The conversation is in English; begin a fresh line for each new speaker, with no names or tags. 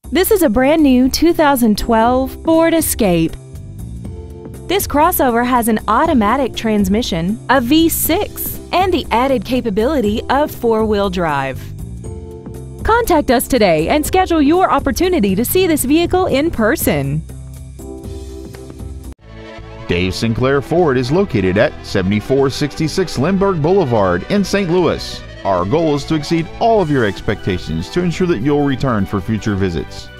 This is a brand new 2012 Ford Escape. This crossover has an automatic transmission, a V6, and the added capability of four-wheel drive. Contact us today and schedule your opportunity to see this vehicle in person.
Dave Sinclair Ford is located at 7466 Lindbergh Boulevard in St. Louis. Our goal is to exceed all of your expectations to ensure that you'll return for future visits.